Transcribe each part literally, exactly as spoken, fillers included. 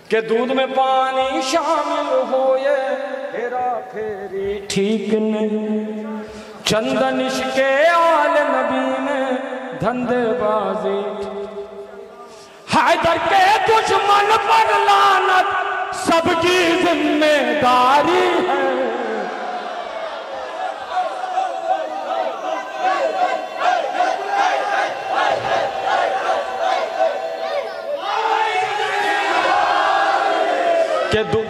कि दूध में पानी शामिल हो ये हेरा फेरी ठीक नहीं, चंदन इश्के आल नबी में धंधेबाजी। हैदर के दुश्मन पर लानत सबकी जिम्मेदारी है। के दुख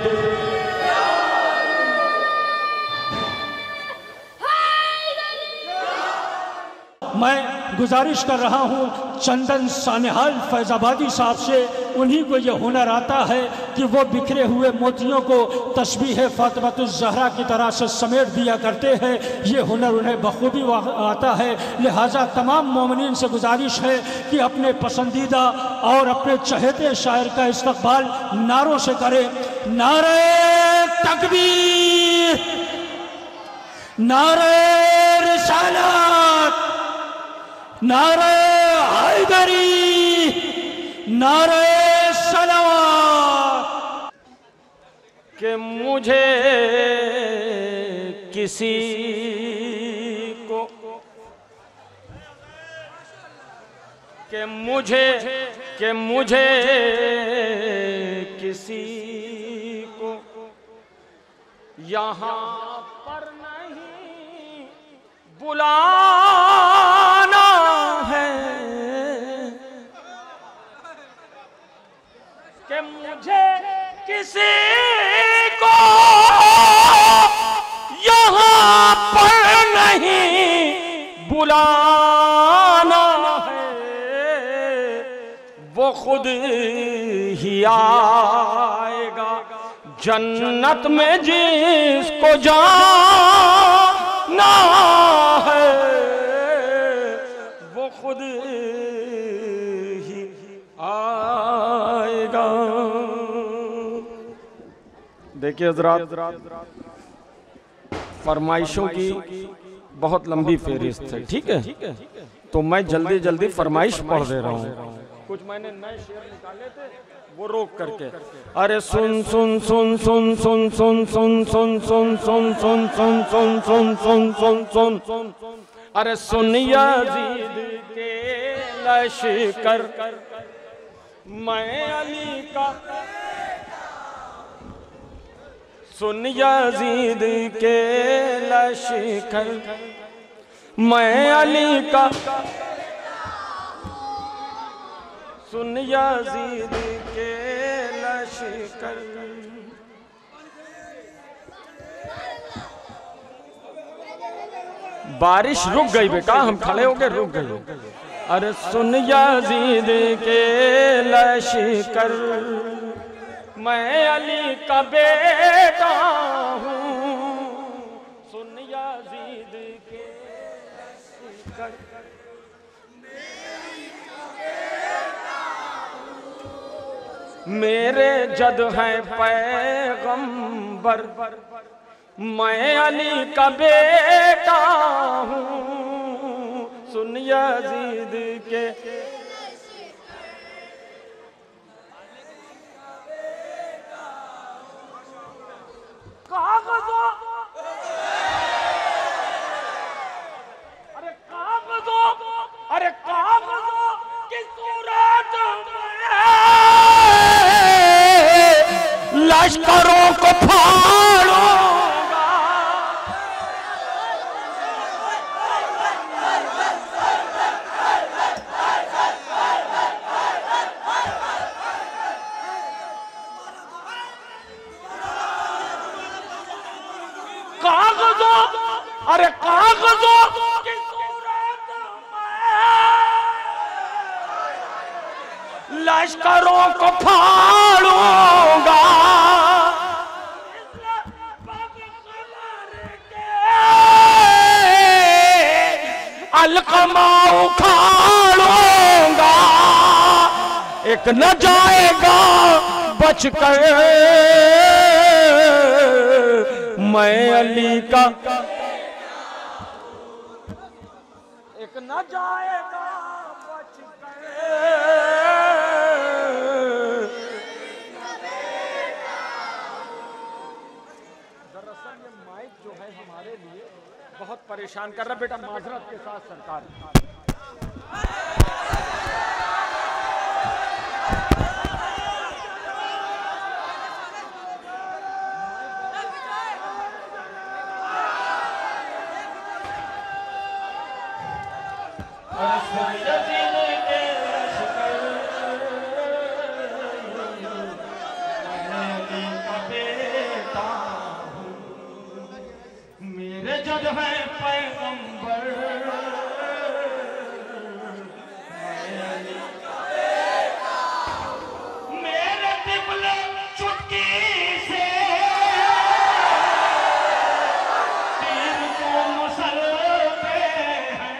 मैं गुजारिश कर रहा हूँ चंदन सानिहाल फैजाबादी साहब से, उन्हीं को ये हुनर आता है कि वो बिखरे हुए मोतियों को तस्बीह फातिमातुज़ ज़हरा की तरह से समेट दिया करते हैं। ये हुनर उन्हें बखूबी आता है। लिहाजा तमाम मोमिनीन से गुजारिश है कि अपने पसंदीदा और अपने चहेते शायर का इस्तक़बाल नारों से करें। नारे तकबीर, नारे रिसालत, नारे हैदरी, नारे सलावत। कि मुझे किसी को, कि मुझे कि मुझे किसी को यहाँ पर नहीं बुलाना है, कि मुझे किसी को यहाँ पर नहीं बुलाना है, वो खुद ही आएगा जन्नत में जिसको जाना है, वो खुद ही आएगा। देखिए हज़रात, फरमाइशों की बहुत लंबी फहरिस्त है, ठीक है, तो मैं जल्दी जल्दी फरमाइश पढ़ दे रहा हूँ। कुछ मैंने नए शेर निकाले थे वो रोक करके। अरे सुन सुन सुन सुन सुन सुन सुन सुन सुन सुन सुन सुन सुन सुन सुन सुन सुन सुन अरे सुन यजीद के लश्कर मैं अली का, सुन यजीद के लश्कर मैं अली का, सुन यजीद के लश्कर। बारिश रुक गई बेटा, हम खड़े हो गए, रुक गई। अरे सुन यजीद के लश्कर मैं अली का बेटा हूँ, सुन यजीद के लश्कर मेरे जद हैं पैगंबर मैं अली का बेटा हूँ, सुन यजीद के कागज़ों, अरे कागज़ों, अरे कागज़ों की सूरत में लश्करों को फाड़ूंगा, कागज़ों, अरे कागज़ों की सूरत में लश्करों को फाड़ूंगा, अलकमा उखाड़ूंगा, एक न जाएगा बचकर मैं अली का, एक न जाएगा बचकर बहुत परेशान कर रहा बेटा, माजरत के साथ सरकार। मेरे जग है पैगंबर, मेरे तिबले चुटकी से तीर को मसलते हैं,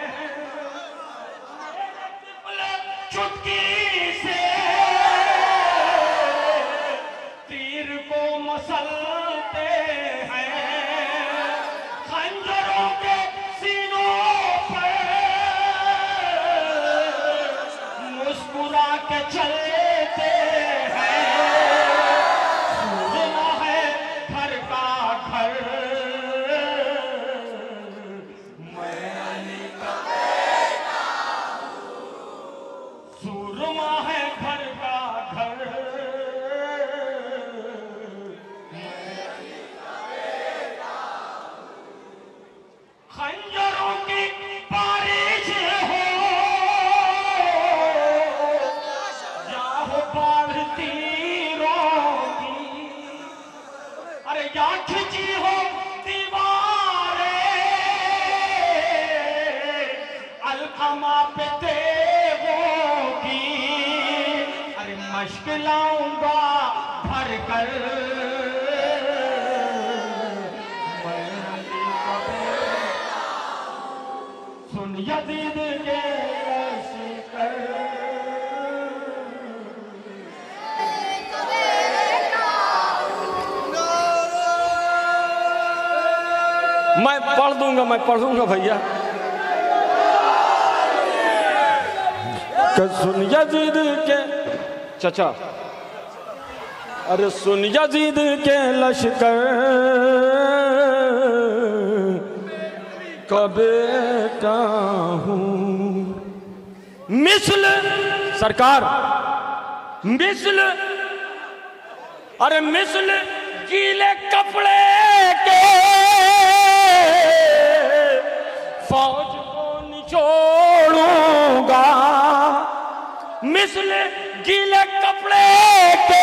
मेरे तिबले चुटकी से तीर को मसलते हैं, खंजरों के सीनों पर मुस्कुरा के चलते हैं, सुरमा है घर का घर, मैं अली का बेटा हूँ, सुरमा है घर का घर, खंजरों की बारिश हो या हो बाढ़ तीरों की, अरे या खिंची हो दीवारें अलकमा पे तेगों की, अरे मश्क लाऊंगा भर कर, यजीद के लश्कर, मैं पढ़ दूंगा, मैं पढ़ूंगा भैया। सुन यजीद के चचा, अरे सुन यजीद के लश्कर का बेटा हूँ, मिसल सरकार मिसल, अरे मिसल गीले कपड़े के फौज को निचोड़ूंगा, मिसल गीले कपड़े के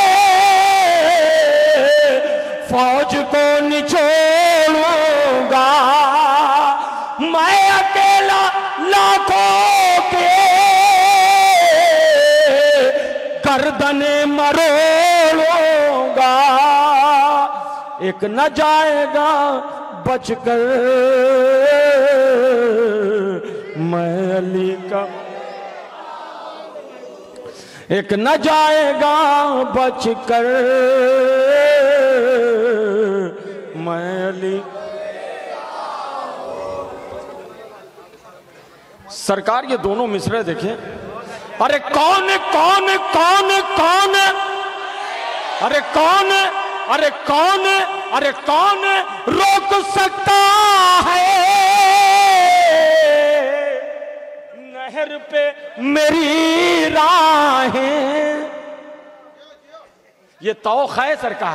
फौज को निचोड़ूंगा, मैं अकेला लाखों के गर्दने मरोड़ूंगा, एक न जाएगा बचकर, मैं अली का, एक न जाएगा बचकर, मैं अली। सरकार ये दोनों मिसरे देखें, अरे कौन कौन कौन कौन, अरे कौन, अरे कौन, अरे कौन रोक सकता है नहर पे मेरी राहें, ये तौख है सरकार।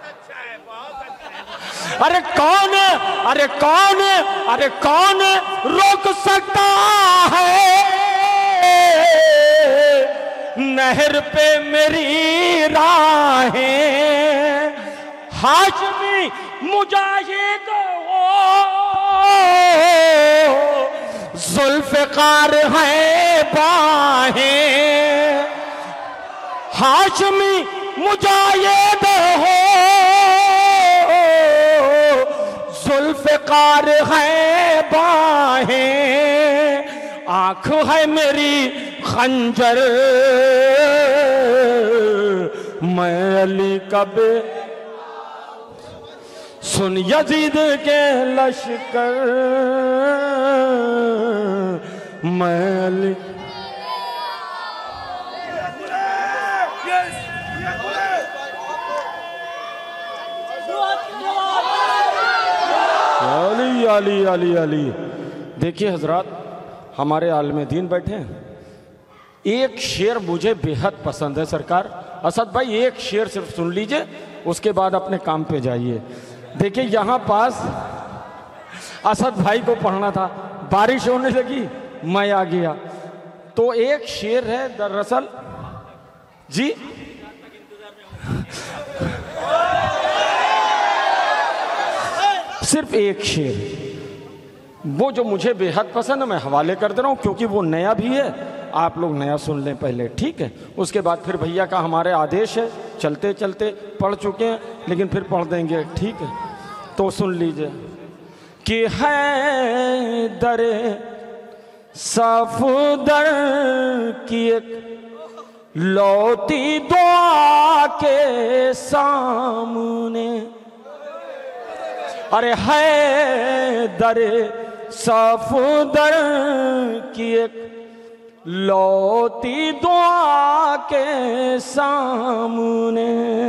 अरे कौन, अरे कौन, अरे कौन रोक सकता है नहर पे मेरी राहें, हाशमी मुजाहिद हो जुल्फ़िकार है बाहें, हाशमी मुजाहिद हो जुल्फ़िकार है बाहें, आँख है मेरी खंजर, मैं अली का बे, सुन यजीद के लश्कर, मैं अली। अली अली अली। देखिए हजरात, हमारे आलिम दीन बैठे हैं, एक शेर मुझे बेहद पसंद है सरकार। असद भाई एक शेर सिर्फ सुन लीजिए, उसके बाद अपने काम पे जाइए। देखिए यहाँ पास असद भाई को पढ़ना था, बारिश होने लगी, मैं आ गया। तो एक शेर है दरअसल जी, सिर्फ एक शेर, वो जो मुझे बेहद पसंद है, मैं हवाले कर दे रहा हूँ क्योंकि वो नया भी है। आप लोग नया सुन लें पहले, ठीक है? उसके बाद फिर भैया का हमारे आदेश है, चलते चलते पढ़ चुके हैं लेकिन फिर पढ़ देंगे, ठीक है? तो सुन लीजिए कि है दरे सफदर की एक लौती दुआ के सामने, अरे है दरे सफदर की एक लौती दुआ के सामने,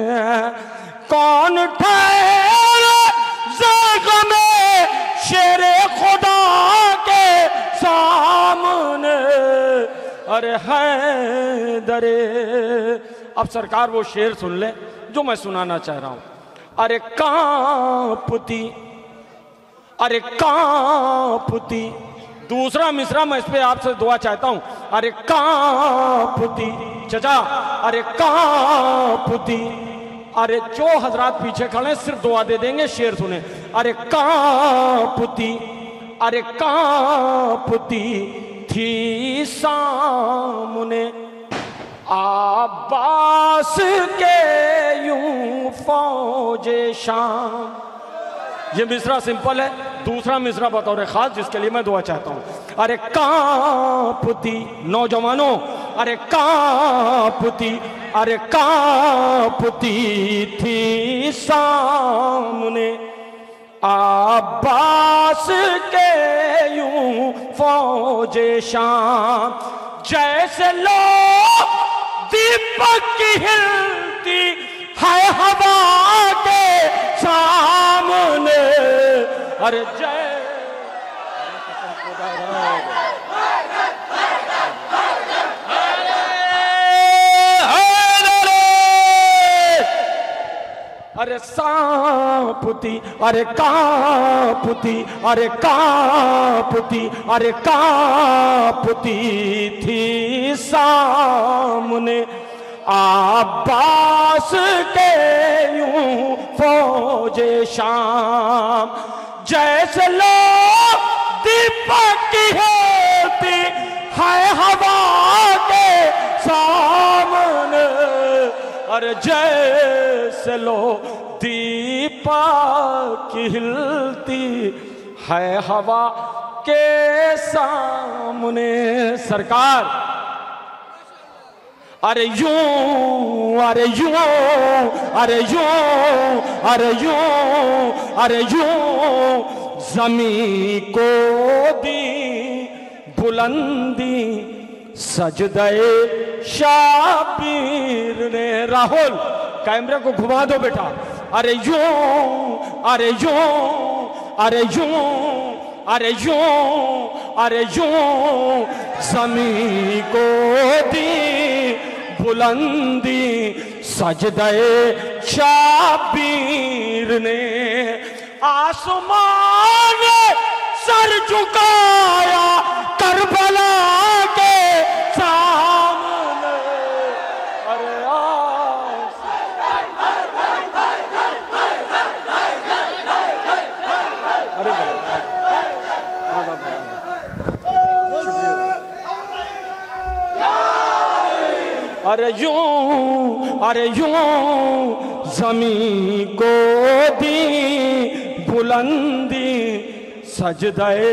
कौन ठहरे ज़ग़्मे शेरे खुदा के सामने, अरे है दरे। अब सरकार वो शेर सुन ले जो मैं सुनाना चाह रहा हूं। अरे कांपती, अरे कांपती, दूसरा मिसरा मैं इस पे आपसे दुआ चाहता हूं। अरे कांपती चचा, अरे कांपती, अरे जो हजरात पीछे खड़े सिर्फ दुआ दे देंगे, शेर सुने। अरे कांपती, अरे कांपती थी सामने अब्बास के यूं फौजे शाम। ये मिसरा सिंपल है, दूसरा मिसरा बतौर खास जिसके लिए मैं दुआ चाहता हूं। अरे कांपती नौजवानों, अरे कांपती, अरे कांपती थी सामने अब्बास के यूं फौजे शाम, जैसे लो दीपक की हिलती है हवा के सामने, अरे जय अरे सांपती, अरे कांपती, अरे कांपती, अरे कांपती थी सामने अब्बास के यूं फौजे शाम, जैसे लो दीपक की होती है हवा के सामने, अरे जैसे लो दीपक की हिलती है हवा के सामने। सरकार अरे यूं, अरे यूं, अरे यूं, अरे यूं, अरे यूं ज़मीं को दी बुलंदी सजदे शाबीर ने। राहुल कैमरे को घुमा दो बेटा। अरे यूं, अरे यूं, अरे यूं, अरे यूं, अरे यूं ज़मीं को दी बुलंदी सजदे शाबीर ने। आसमान सर झुकाया करबला के सामने, अरे अरे यूं, अरे यूं ज़मीं को दी बुलंदी सजदे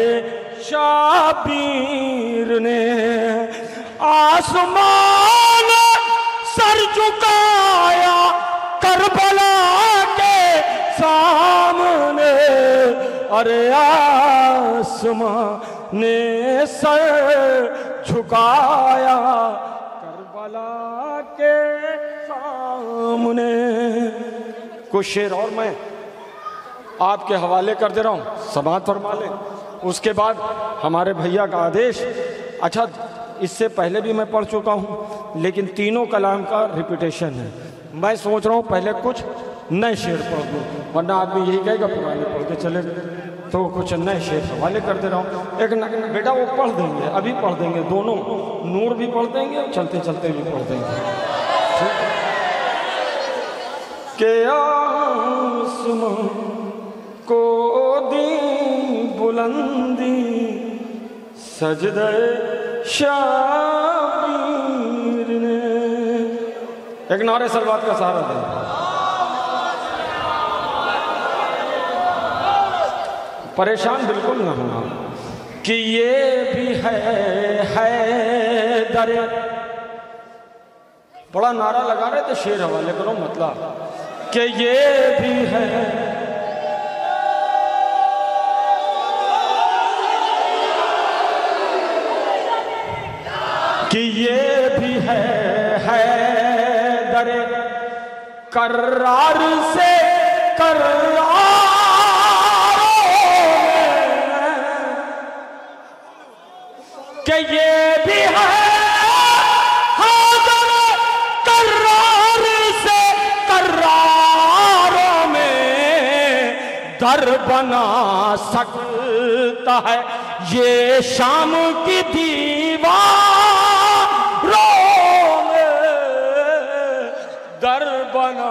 शाबीर ने। आसमान सर झुकाया करबला के सामने, अरे आसमान ने सर झुकाया करबला के सामने। कुछ शेर और मैं आपके हवाले कर दे रहा हूँ, समाअत फरमा लें। उसके बाद हमारे भैया का आदेश, अच्छा इससे पहले भी मैं पढ़ चुका हूँ लेकिन तीनों कलाम का रिपीटेशन है। मैं सोच रहा हूँ पहले कुछ नए शेर पढ़ दूँ, वरना आदमी यही कहेगा पुराने पढ़ के चले, तो कुछ नए शेर हवाले कर दे रहा हूँ। एक न, बेटा वो पढ़ देंगे, अभी पढ़ देंगे, दोनों नूर भी पढ़ देंगे और चलते चलते भी पढ़ देंगे। के आसमां को दी बुलंदी सजदे शाबीर ने। एक नारे सलवात का सहारा दे। परेशान बिल्कुल ना होना कि ये भी है है दरे। बड़ा नारा लगा रहे थे, शेर हवाले करो मतलब कि ये भी है कि ये भी है है दरे कर्रार से कर्रारों में, कि ये भी है हाज़िर कर्रार से कर्रारों में दर बना सकता है ये शाम की दीवारों में दर बना।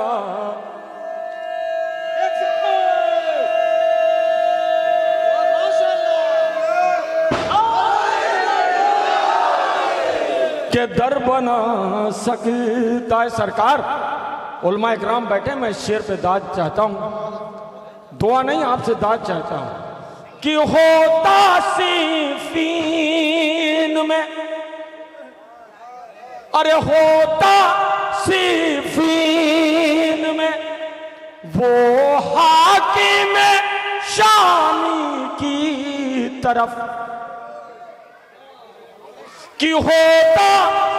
के दर बना सकता है। सरकार उलमा इकराम बैठे, मैं इस शेर पे दाद चाहता हूं, दुआ नहीं आपसे दाद चाहता हूं कि होता सिफीन में, अरे होता सिफीन में वो हाकिम शामी की तरफ, कि होता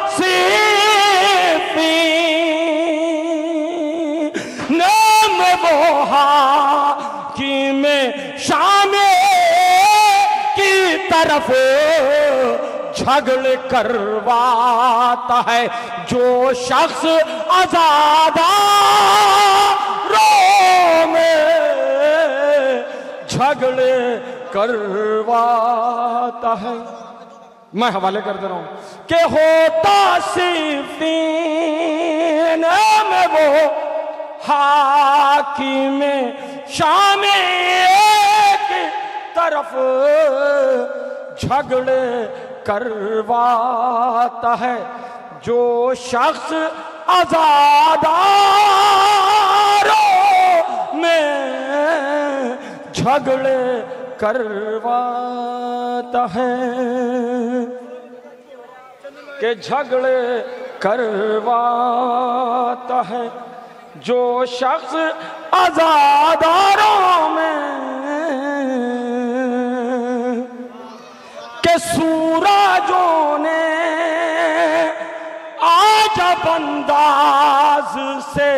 सिफीन में वो हाकिम शामी की तरफ झगड़ करवाता है जो शख्स आज़ादारों में झगड़े करवाता है। मैं हवाले कर दे रहा हूं कि होता सिफीन में वो हाकिम शामी की तरफ झगड़े करवाता है जो शख्स आज़ादारों में झगड़े करवाता है, के झगड़े करवाता है जो शख्स आज़ादारों में, के सूरजों ने आज अंदाज से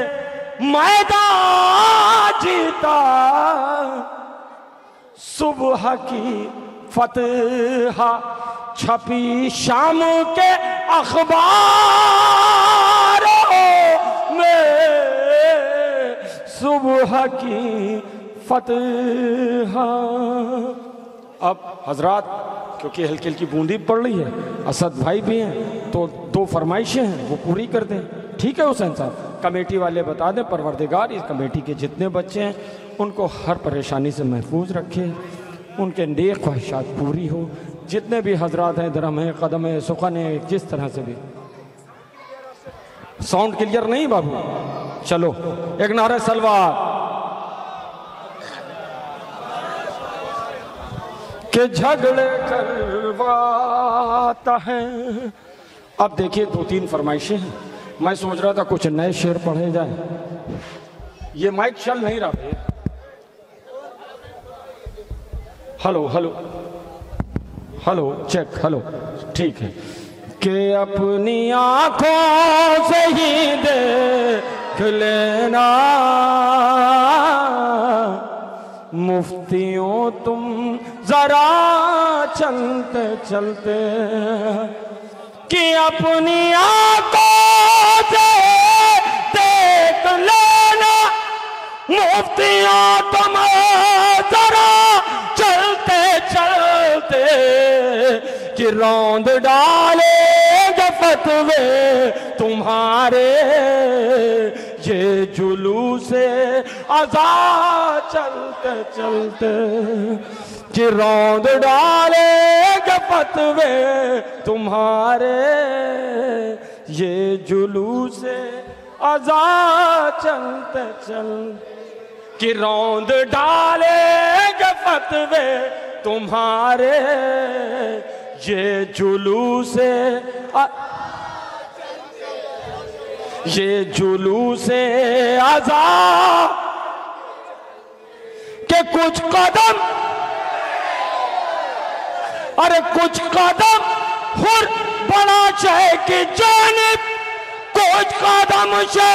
मैदान जीता, सुबह की फतहा छपी शाम के अखबारों में, सुबह की फतहा। अब हजरात क्योंकि हल्की हल्की बूंदी पड़ रही है, असद भाई भी हैं तो दो फरमाइशें हैं वो पूरी कर दें, ठीक है हुसैन साहब? कमेटी वाले बता दें, परवरदिगार इस कमेटी के जितने बच्चे हैं उनको हर परेशानी से महफूज रखे, उनके नेक ख्वाहिशात पूरी हो। जितने भी हजरात हैं, धर्म है, कदम है, सुखन है, जिस तरह से भी। साउंड क्लियर नहीं बाबू? चलो एक नारा सलवार के झगड़े करवाता है। अब देखिए दो तीन फरमाइशें हैं, मैं सोच रहा था कुछ नए शेर पढ़े जाए, ये माइक चल नहीं रहा भैया। Hello hello hello check, hello ठीक है। कि अपनी आंखों से ही देख लेना तुम जरा चलते चलते कि अपनी आंखों से देख लेना मुफ्तियां तुम जरा चलते चलते कि रौंद डालेंगे फतवे तुम्हारे ये जुलूसे आज़ाद चलते चलते कि रौंद डालेंगे फतवे तुम्हारे ये जुलूसे आज़ाद चलते चल कि रौंद डालेंगे फतवे तुम्हारे ये जुलूसे ये जुलूसे आज़ाद के कुछ कदम, अरे कुछ कदम हुर बड़ा चाहे कि जानिब, कुछ कदम से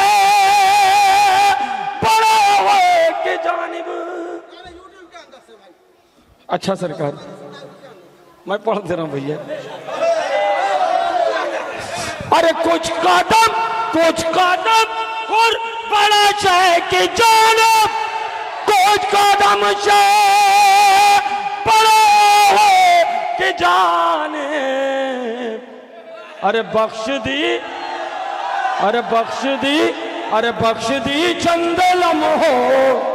बड़ा हुए कि जानिब। अच्छा सरकार, मैं पढ़ दे रहा हूं भैया। अरे कुछ कदम कुछ कदम हुर बड़ा चाहे कि जानिब, कुछ कदम से बड़ा हुए कि जाने। अरे बख्श दी, अरे बख्श दी, अरे बख्श दी चंद लम्हों,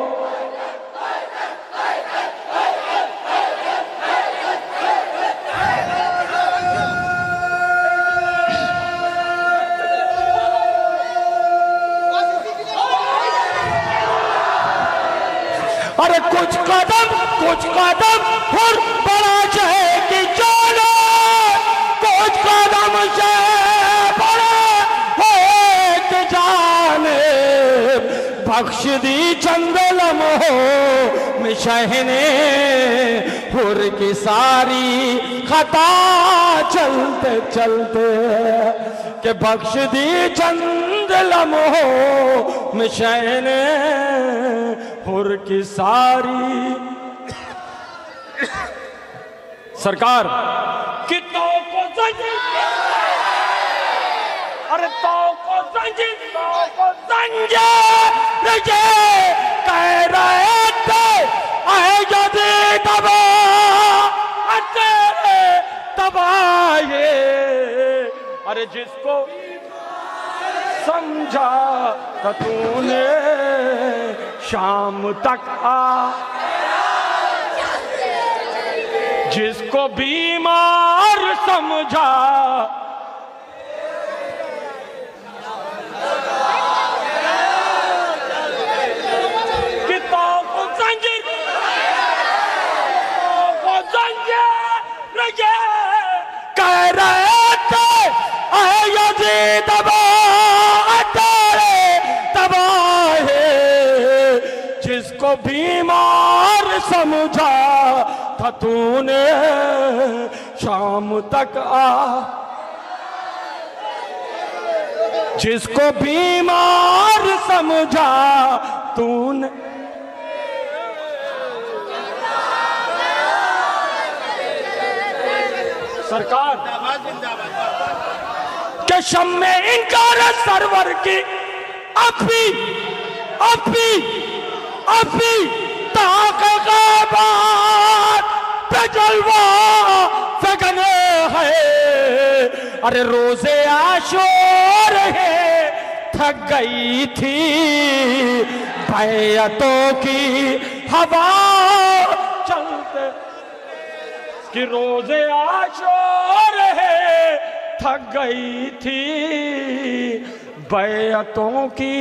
अरे कुछ कदम कुछ कदम हुर बड़ा चाहे कि जाने, कुछ कदम से बड़ा है कि जाने। बख्श दी चंद लम्हों में शहने हुर की सारी खता चलते चलते कि बख्श दी चंद लम्हों में शहने हुर की सारी। सरकार कि तो को जंजीर, अरे तो को जंजीर, तो को जंजीर ये कह रहे थे आए यदि तबा तेरे तबाहे। अरे जिसको समझा तो तूने शाम तक आ, जिसको बीमार समझा कि तो को जंजीर, तो को जंजीर ये कह रहे थे आए यदि तबा तेरे तबाहे। जिसको बीमार समझा था तूने शाम तक आ, जिसको बीमार समझा तूने। सरकार के शम में इनकार सरवर की अब भी अब भी अब भी ताक़त पे जलवा फेंकने है। अरे रोजे आशूर है थक गई थी बैअतों की हवा चलते कि रोजे आशूर है थक गई थी बैअतों की।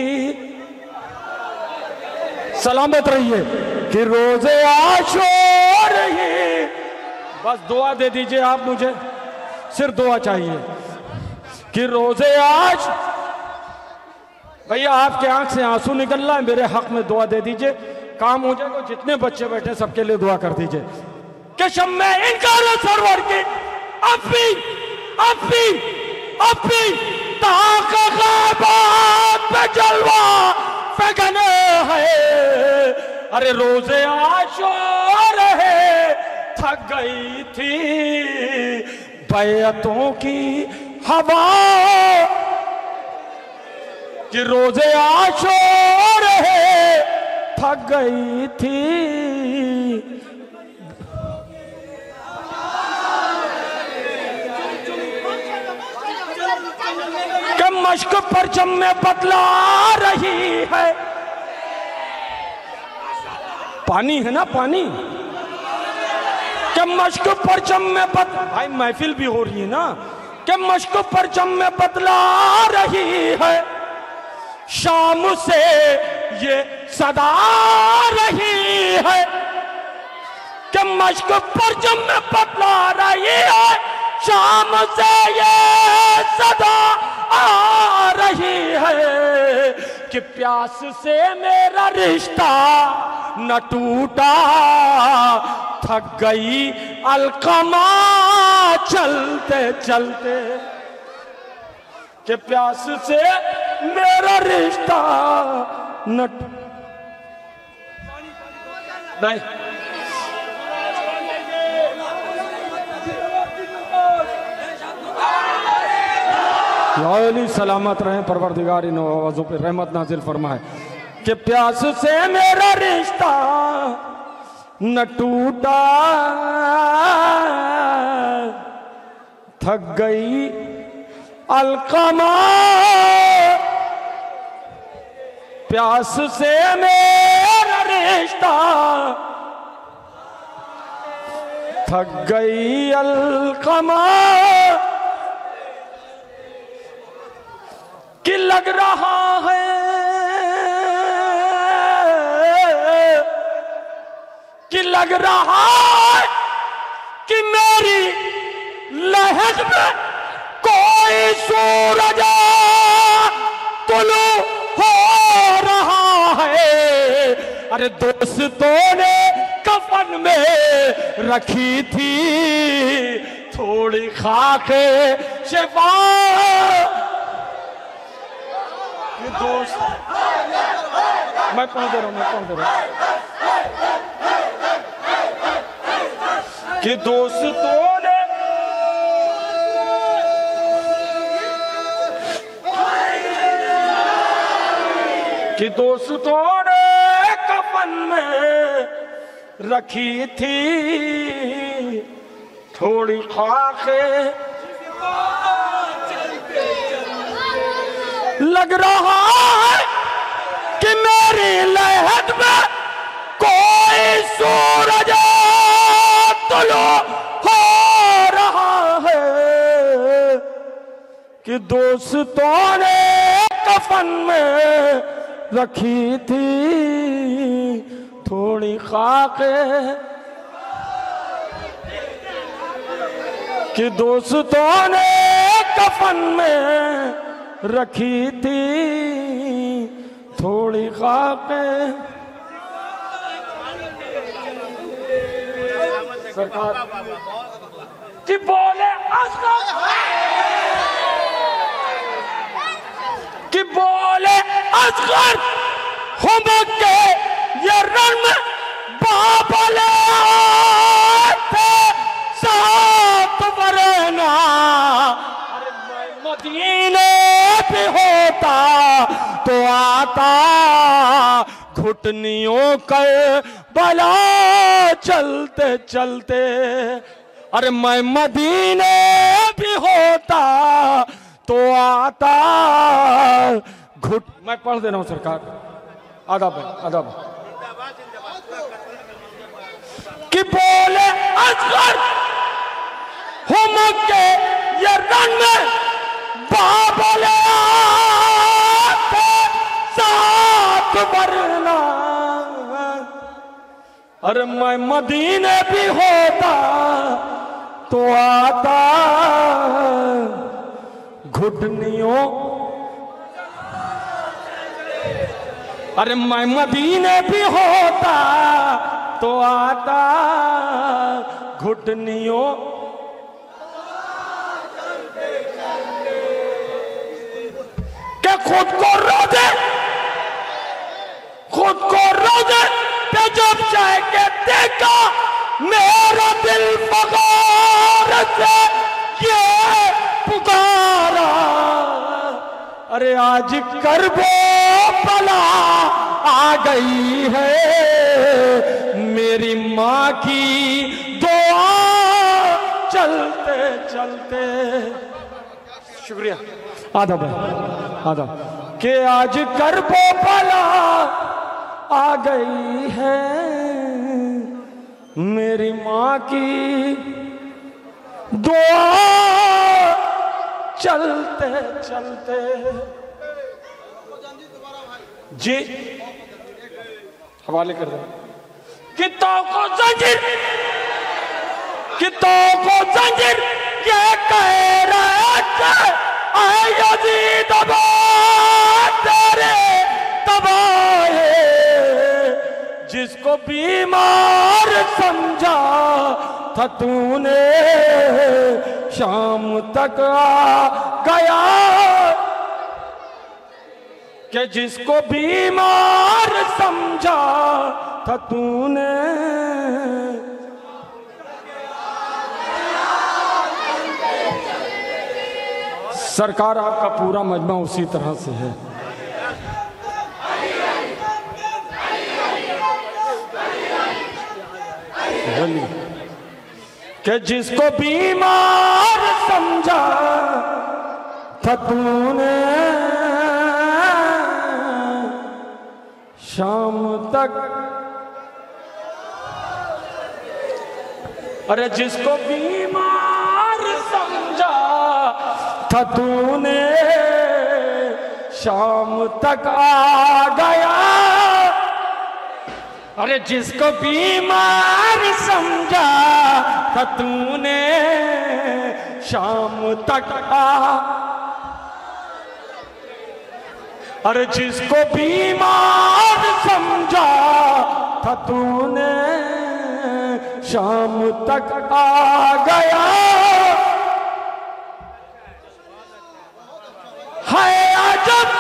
सलामत रहिए कि रोजे आशूर है। बस दुआ दे दीजिए आप मुझे, सिर्फ दुआ चाहिए कि रोजे आज। भैया आपके आंख से आंसू निकल रहा है, मेरे हक में दुआ दे दीजिए, काम हो जाएगा। जितने बच्चे बैठे सबके लिए दुआ कर दीजिए कि शम्मे इनकार सरवर की अब भी अब भी अब भी ताक़त पे जलवा फेंकने है। अरे रोजे आशूर है थक गई थी बैअतों की हवा कि रोजे आशूर है थक गई थी कि मश्क परचम में बतला रही है। पानी है ना पानी कि मश्क परचम में बत भाई महफिल भी हो रही है ना कि मश्क परचम में बतला रही है। शाम से ये सदा रही है कि मश्क परचम में बतला रही है। शाम से ये सदा आ रही है कि प्यास से मेरा रिश्ता न टूटा थक गई अलकमा चलते चलते कि प्यास से मेरा रिश्ता न नहीं सलामत रहें परवरदिगार इन आवाज़ों पे रहमत नाजिल फरमाए कि प्यास से मेरा रिश्ता न टूटा थक गई अलकमा प्यास से मेरा रिश्ता थक गई अलकमा कि लग रहा है कि लग रहा है कि मेरी लहर में कोई सूरज तुलू हो रहा है। अरे दोस्तों ने कफन में रखी थी थोड़ी खाके शिफा दोस्त मैं पहुंच दे रहा हूं मैं पहुंच दे रहा हूं कि दोस्तों ने कि दोस्तों ने कफन में रखी थी थोड़ी खाके लग रहा है कि मेरी लहद में कोई सूरज तुलू हो रहा है कि दोस्तों ने कफन में रखी थी थोड़ी खाके कि दोस्तों ने कफन में रखी थी थोड़ी खाके सरकार कि बोले असगर कि बोले असगर हम के ये रन में बाबले थे सात वरना मदीने पे होता तो आता घुटनियों कर बला चलते चलते। अरे मैं मदीने भी होता तो आता घुट मैं पढ़ दे रहा हूं सरकार आदाब आदाब कि बोले असगर हम के ये रन में बाबले साथ वरना। अरे मैं मदीने भी होता तो आता घुटनियों अरे मैं मदीने भी होता तो आता घुटनियों के खुद को रो दे खुद को रो दे पे जब जाके देखा मेरा दिल फगार से ये पुकारा, अरे आज करबो बला आ गई है, मेरी माँ की दुआ चलते चलते। शुक्रिया। आधा भाई आधा के आज करबो बला आ गई है, मेरी माँ की दुआ चलते चलते। जी हवाले कर दो। कितों को जंजीर, कितों को जंजीर ये कह रहे थे ऐ यजीद तेरे तबाहे, जिसको बीमार समझा था तूने शाम तक आ गया, कि जिसको बीमार समझा था तूने सरकार आपका पूरा मजमा उसी तरह से है। कि जिसको बीमार समझा था तूने शाम तक, अरे जिसको बीमार समझा था तूने शाम तक आ गया, अरे जिसको बीमार समझा था तूने शाम तक आ, अरे जिसको बीमार समझा था तूने शाम तक आ गया, हाय अजब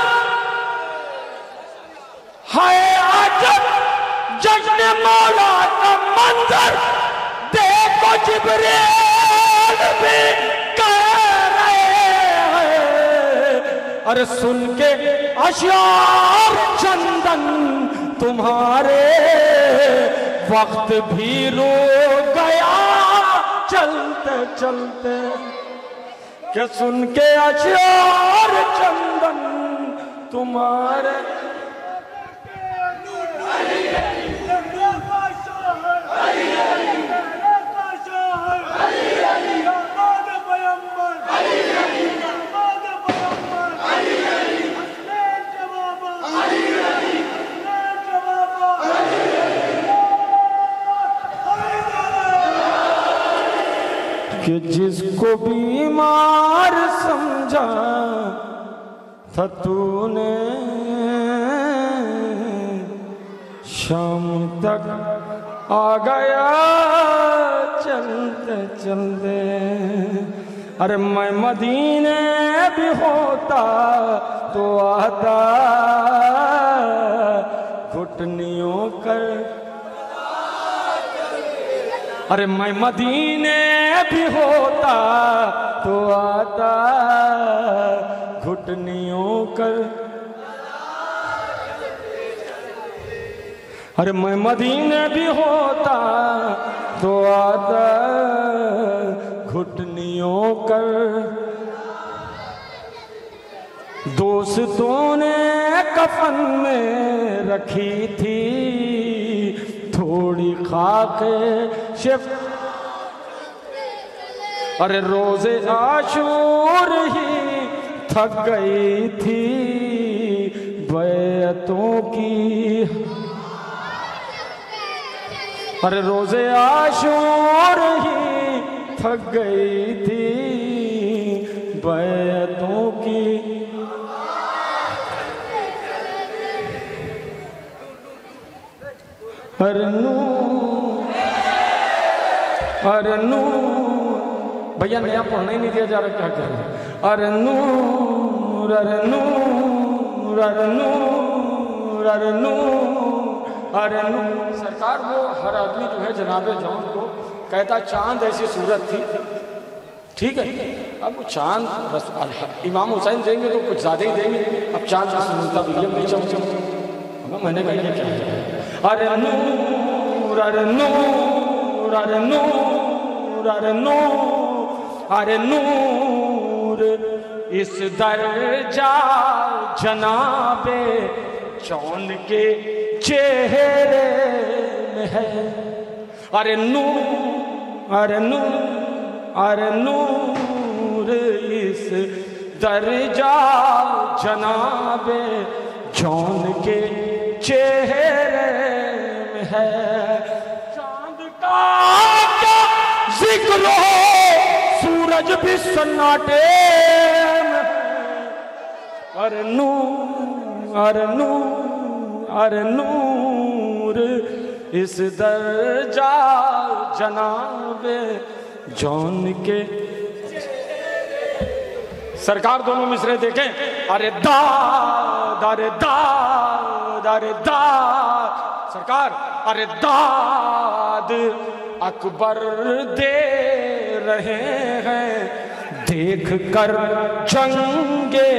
हाय अजब जश्न मौला का मंजर, देखो जिब्रील भी कह रहे हैं, अरे सुन के अशयार चंदन तुम्हारे वक्त भी रो गया चलते चलते, के सुन के अशयार चंदन तुम्हारे। कि जिसको बीमार समझा था तूने शाम तक आ गया चलते चलते, अरे मैं मदीने भी होता तो आता घुटनियों कर, अरे मैं मदीने भी होता तो आता घुटनियों कर, अरे मैं मदीने भी होता तो आता घुटनियों कर। दोस्तों ने कफन में रखी थी थोड़ी खाके शिफ, अरे रोजे आशूर ही थक गई थी बैतों की, अरे रोजे आशूर ही थक गई थी बैतों की। अरनू अरनू भैया नया पढ़ना ही नहीं दिया जा रहा, क्या कर रहे हैं? अरनू अरनू अरनू अरनू अरे नूर। सरकार वो हर आदमी जो है जनाबे जौन को कहता चांद ऐसी सूरत थी, ठीक है। अब वो चांद बस इमाम हुसैन देंगे तो कुछ ज़्यादा ही देंगे। अब चांद की सुंदरता विलियम नहीं चमचम। मैंने कहा ये क्या है? अरे नूर अरे नूर अरे नूर अरे नूर अरे नूर इस दर्जा जनाबे जौन के चेहरे में है। अरे नूर अरे नूर अरे नूर इस दर्जा जनाबे जौन के चेहरे में है। चांद का क्या जिक्र हो, सूरज भी सन्नाटे में। अरे नूर अरे नूर अरे नूर इस दर्जा जनाबे जौन के। सरकार दोनों मिसरे देखें। अरे दाद अरे दाद अरे दाद सरकार अरे दाद अकबर दे रहे हैं देख कर जंगे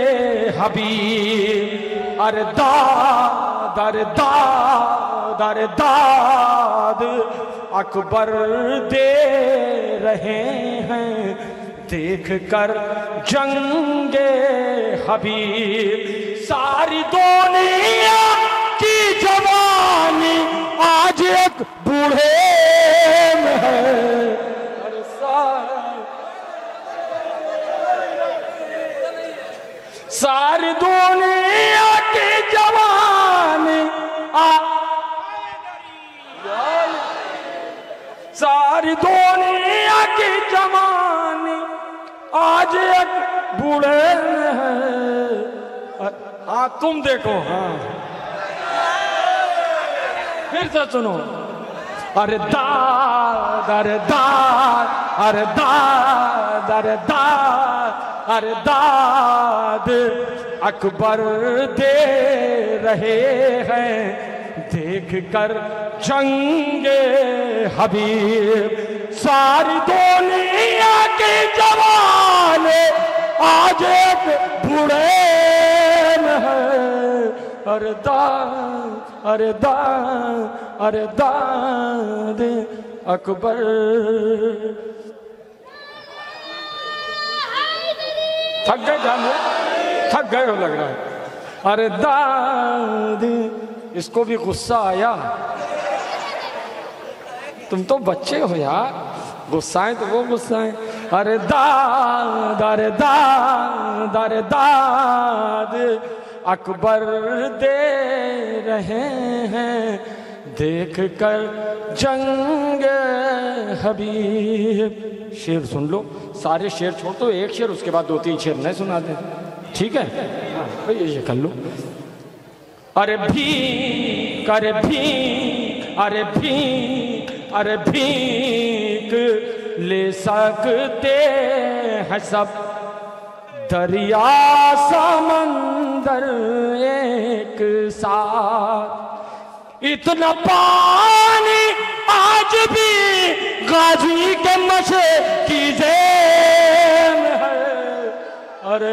हबीब। अरे दाद अरे दाद अरे दाद अकबर दे रहे हैं देख कर जंगे हबीब। सारी दुनिया की जवानी आज एक बूढ़े में है। अरे सारी दुनिया की जवानी आ सारी दुनिया की जवानी आज एक बूढ़े में है। हाँ तुम देखो। हाँ फिर से सुनो। अरे दाद अरे दाद अरे दाद अरे दाद अरे दाद अकबर दे रहे हैं देख कर जंगे हबीब। सारी दुनिया के जवान आज एक बूढ़े में है। अरे दाद अरे दाद अरे दाद अकबर। थक गए जान, थक गए हो लग रहा है। अरे दाद। इसको भी गुस्सा आया। तुम तो बच्चे हो यार, गुस्साएं तो वो गुस्साएं। अरे दाद अरे दाद अरे दाद अकबर दे रहे हैं देख कर जंग हबीब। शेर सुन लो, सारे शेर छोड़ दो, एक शेर उसके बाद दो तीन शेर नहीं सुना दे, ठीक है? हाँ ये कर लो। अरे भीख अरे भीख अरे भीख अरे भीख ले सकते हैं सब दरिया समंदर एक साथ। इतना पानी आज भी गाजी के नशे की जेब में है। अरे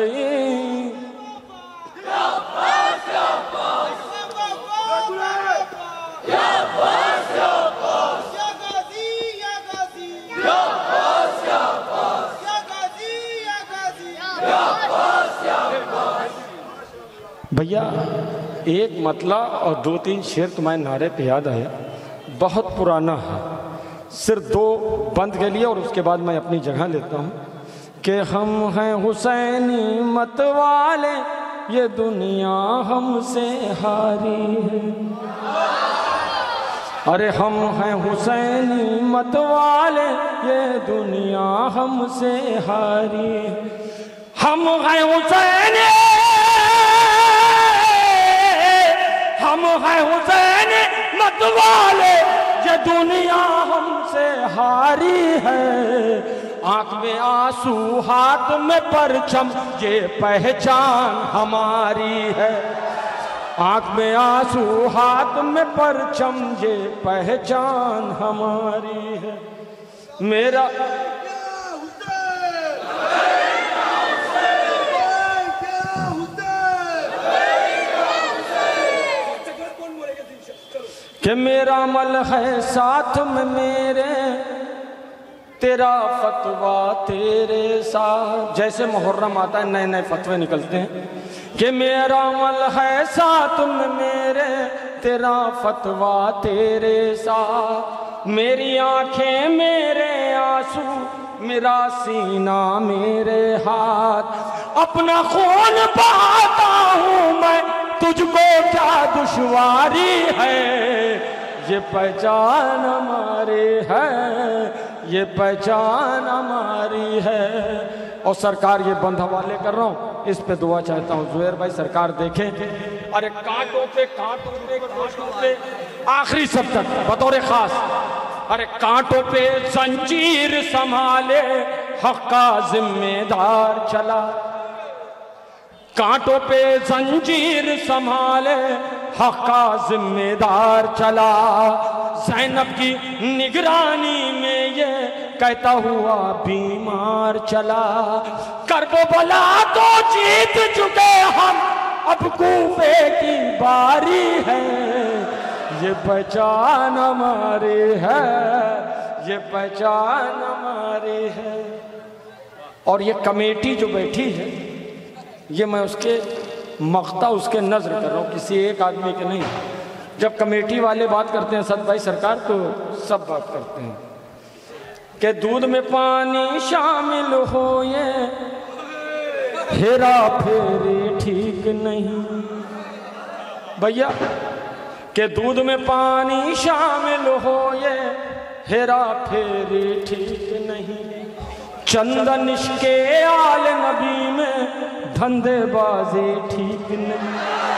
भैया एक मतला और दो तीन शेर तुम्हारे नारे पे याद आया, बहुत पुराना है, सिर्फ दो बंद के लिए और उसके बाद मैं अपनी जगह लेता हूँ कि हम हैं हुसैनी मत वाले ये दुनिया हमसे हारी है। अरे हम हैं हुसैनी मत वाले ये दुनिया हमसे हारी है। हम हैं हुसैनी हम हैं हुसैन मत वाले ये दुनिया हमसे हारी है। आंख में आंसू हाथ में परचम ये पहचान हमारी है। आंख में आंसू हाथ में परचम, ये पहचान हमारी है। मेरा कि मेरा अमल है साथ में मेरे, तेरा फतवा तेरे साथ। जैसे मुहर्रम आता है नए नए फतवे निकलते हैं कि मेरा अमल है साथ में मेरे, तेरा फतवा तेरे साथ। मेरी आंखें मेरे आंसू, मेरा सीना मेरे हाथ। अपना खून बहाता हूँ मैं, तुझको क्या दुश्वारी है। ये पहचान हमारी है, ये पहचान हमारी है। और सरकार ये बंद हवाले कर रहा हूँ, इस पे दुआ चाहता हूँ जुबैर भाई सरकार देखें। अरे कांटों पे कांटों पे कांटों पे आखिरी सब तक बतौर खास। अरे कांटों पे जंजीर संभाले हक का जिम्मेदार चला। कांटों पे जंजीर संभाले हक का जिम्मेदार चला। ज़ैनब की निगरानी में ये कहता हुआ बीमार चला। करबो बला तो जीत चुके हम, अब कूफे की बारी है। ये पहचान हमारी है, ये पहचान हमारी है। और ये कमेटी जो बैठी है, ये मैं उसके मख्ता उसके नज़र कर रहा हूँ, किसी एक आदमी के नहीं। जब कमेटी वाले बात करते हैं सद भाई सरकार, तो सब बात करते हैं कि दूध में पानी शामिल हो, ये हेरा फेरी ठीक नहीं। भैया कि दूध में पानी शामिल हो, ये हेरा फेरी ठीक नहीं। चंदन इश्के आल नबी में धंधेबाजी ठीक नहीं।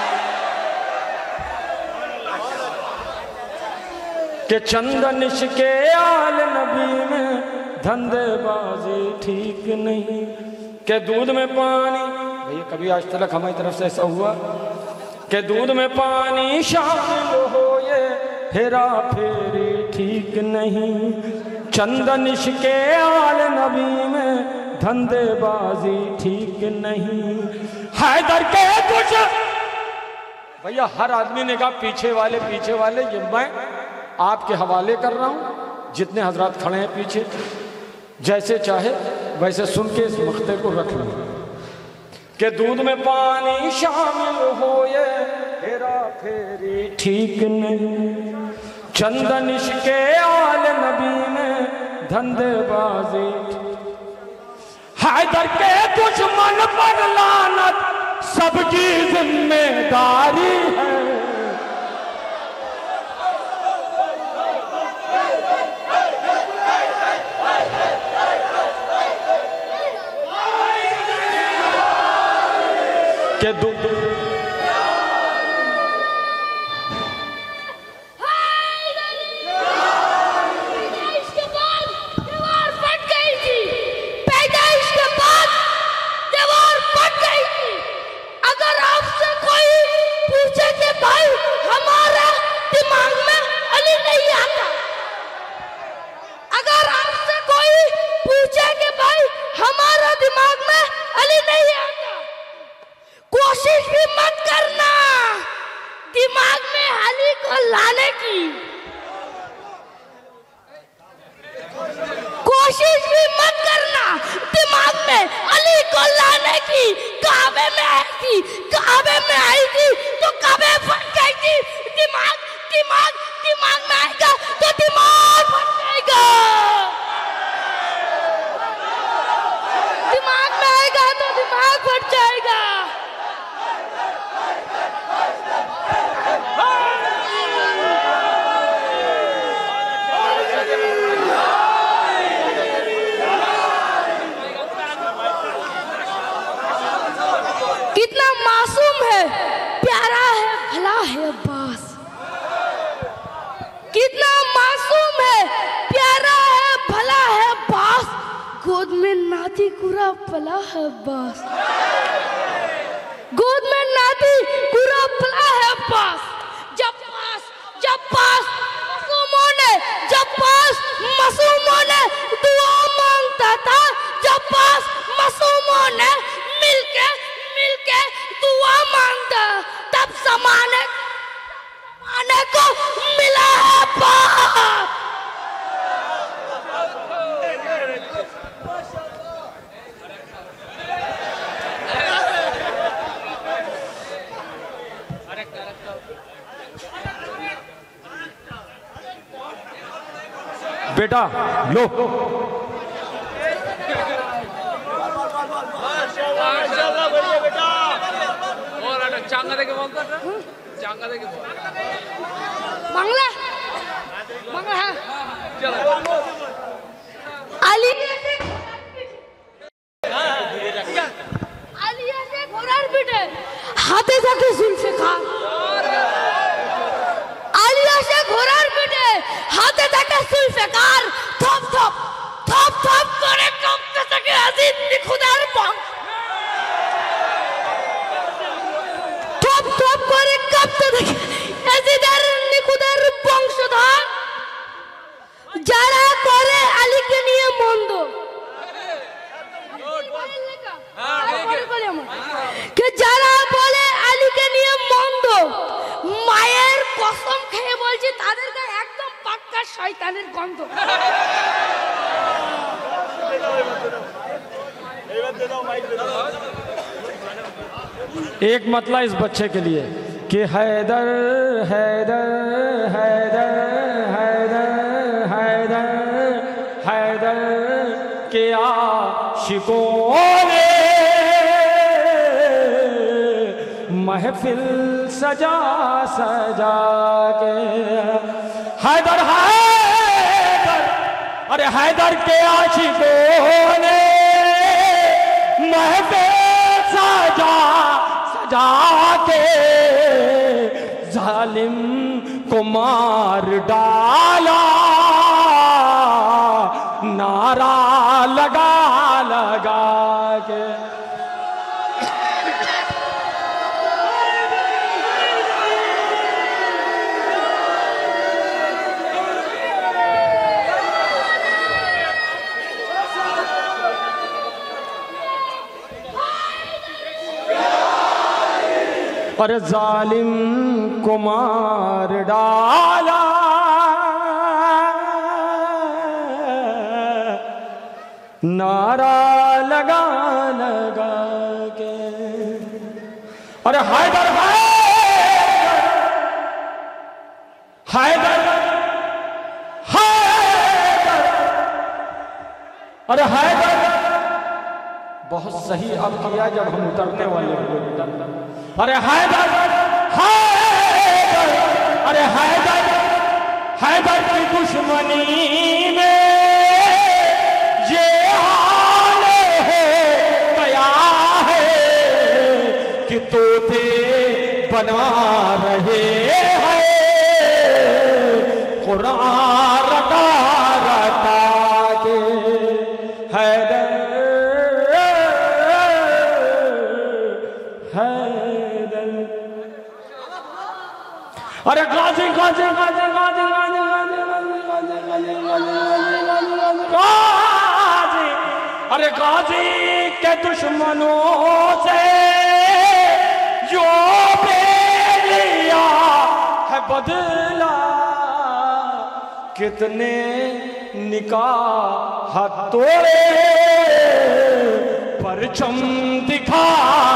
कि चंदन इश्के आल नबी में धंधेबाजी ठीक नहीं। कि दूध में पानी, भैया कभी आज तक हमारी तरफ से ऐसा हुआ कि दूध में पानी शामिल हो, ये हेरा फेरी ठीक नहीं। चंदन इश्के आल नबी में धंधेबाजी ठीक नहीं। हैदर के कुछ भैया हर आदमी ने कहा पीछे वाले पीछे वाले, ये मैं आपके हवाले कर रहा हूं। जितने हजरात खड़े हैं पीछे, जैसे चाहे वैसे सुन के इस मख्ते को रख लो कि दूध में पानी शामिल हो, ये हेरा फेरी ठीक नहीं। चंदन इश्के आल नबी में धंधेबाजी। हैदर के दुश्मन पर लानत, सबकी जिम्मेदारी है। के दुख कोशिश भी मत करना दिमाग में अली को लाने की। कोशिश भी मत करना दिमाग में अली को लाने की। काबे में आई थी, काबे में आई थी तो काबे फट गई थी। दिमाग दिमाग दिमाग में आएगा तो दिमाग फट जाएगा। दिमाग में आएगा तो दिमाग फट जाएगा। कितना मासूम है, प्यारा है, भला है अब्बास। कितना मासूम है, प्यारा है, भला है अब्बास। गोद में नाती कुरा पला है अब्बास। गोद में नाती कुरा पला है पास जब पास जब पास मासूमों ने जब पास मासूमों ने दुआ मांगता था, जब पास मासूमों ने मिलके मिलके दुआ मांगता, तब समाने समाने को मिला है पाप। बेटा लो, चांगा देके बोलता था, चांगा देके बोलता बांग्ला बांग्ला है। आलिया से आलिया से घोड़ार पीठे हाथे থাকে जुल्फिकार, आलिया से घोड़ार पीठे हाथे থাকে जुल्फिकार, थप थप थप थप করে কাঁপতে থাকে আজিদ নিখুদার বংশ, থপ থপ করে কাঁপতে থাকে আজিদের নিখুদার বংশধর, যারা করে আলীকে নিয়ে মন্দ কে যারা বলে আলীকে নিয়ে মন্দ, মায়ের কসম খেয়ে বলছি তাদের গায়ে একদম পাক্কা শয়তানের গন্ধ। एक मतला इस बच्चे के लिए कि हैदर हैदर हैदर हैदर हैदर हैदर के आशिकों ने महफिल सजा सजा के, हैदर हैदर अरे हैदर के आशिकों ने महफिल सजा जाके जालिम को मार डाला, नारा लगा लगा के। पर जालिम को मार डाला, नारा लगा लगा के। अरे हैदर हैदर हैदर अरे हैदर बहुत सही अब किया जब हम उतरने वाले हुए। अरे हैदर हैदर अरे हैदर हैदर की दुश्मनी में ये हाल है गया है कि तोते बना रहे हैं कुरान रटा रटा के। हैदर अरे गाजी गाजी गाजी गाजी गाजी गाजी गाजी गाजी गाजी गाजी अरे गाजी के दुश्मनों से जो ले लिया है बदला, कितने निकाह तोड़े परचम दिखा